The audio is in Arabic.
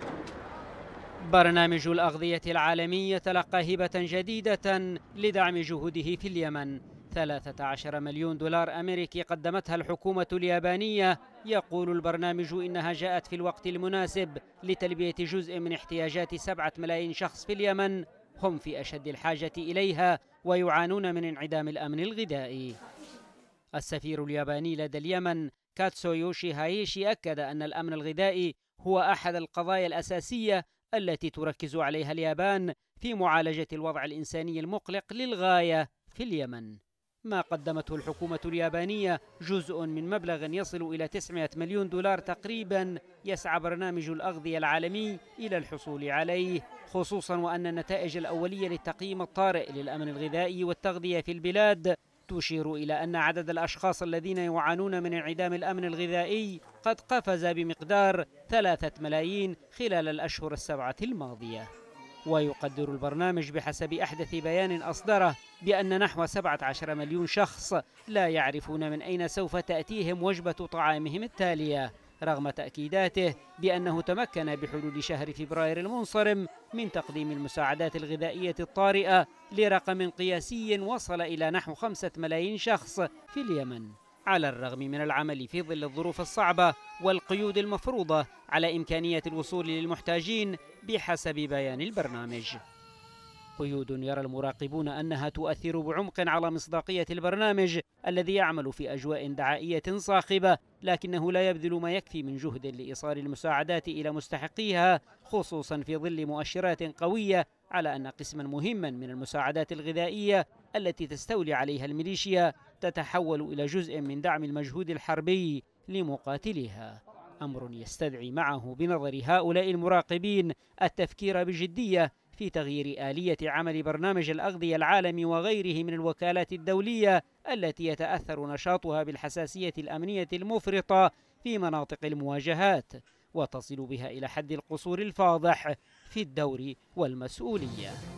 برنامج الأغذية العالمي يتلقى هبة جديدة لدعم جهوده في اليمن. 13 مليون دولار أمريكي قدمتها الحكومة اليابانية. يقول البرنامج إنها جاءت في الوقت المناسب لتلبية جزء من احتياجات 7 ملايين شخص في اليمن هم في أشد الحاجة إليها ويعانون من انعدام الأمن الغذائي. السفير الياباني لدى اليمن كاتسويوشي هايشي أكد أن الأمن الغذائي هو أحد القضايا الأساسية التي تركز عليها اليابان في معالجة الوضع الإنساني المقلق للغاية في اليمن. ما قدمته الحكومة اليابانية جزء من مبلغ يصل إلى 900 مليون دولار تقريبا يسعى برنامج الأغذية العالمي إلى الحصول عليه، خصوصا وأن النتائج الأولية للتقييم الطارئ للأمن الغذائي والتغذية في البلاد تشير إلى أن عدد الأشخاص الذين يعانون من انعدام الأمن الغذائي قد قفز بمقدار 3 ملايين خلال الأشهر السبعة الماضية. ويقدر البرنامج بحسب أحدث بيان أصدره بأن نحو 17 مليون شخص لا يعرفون من أين سوف تأتيهم وجبة طعامهم التالية، رغم تأكيداته بأنه تمكن بحلول شهر فبراير المنصرم من تقديم المساعدات الغذائية الطارئة لرقم قياسي وصل إلى نحو 5 ملايين شخص في اليمن، على الرغم من العمل في ظل الظروف الصعبة والقيود المفروضة على إمكانية الوصول للمحتاجين بحسب بيان البرنامج. قيود يرى المراقبون أنها تؤثر بعمق على مصداقية البرنامج الذي يعمل في أجواء دعائية صاخبة، لكنه لا يبذل ما يكفي من جهد لإيصال المساعدات إلى مستحقيها، خصوصا في ظل مؤشرات قوية على أن قسما مهما من المساعدات الغذائية التي تستولي عليها الميليشيا تتحول إلى جزء من دعم المجهود الحربي لمقاتليها، أمر يستدعي معه بنظر هؤلاء المراقبين التفكير بجدية في تغيير آلية عمل برنامج الأغذية العالمي وغيره من الوكالات الدولية التي يتأثر نشاطها بالحساسية الأمنية المفرطة في مناطق المواجهات، وتصل بها إلى حد القصور الفاضح في الدور والمسؤولية.